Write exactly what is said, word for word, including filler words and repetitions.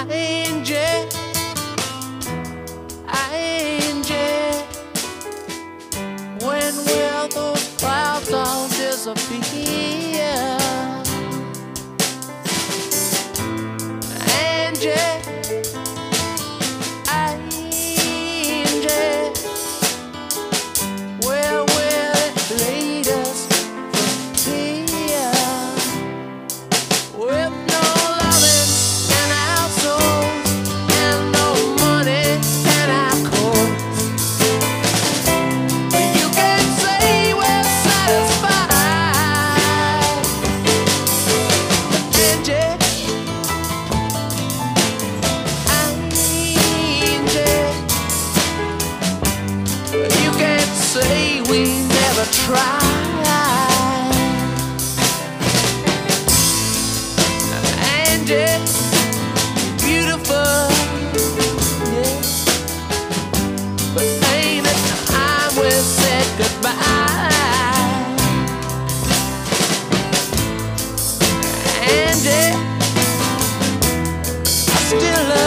Angie, Angie, when will those clouds all disappear? Angie, Angie, where will it lead us from here? With no loving in our souls and no money in our coats, you can say we're satisfied. Angie, Angie, you can't say we never tried. Angie, beautiful, yeah, but ain't it time we said goodbye? Angie, I still love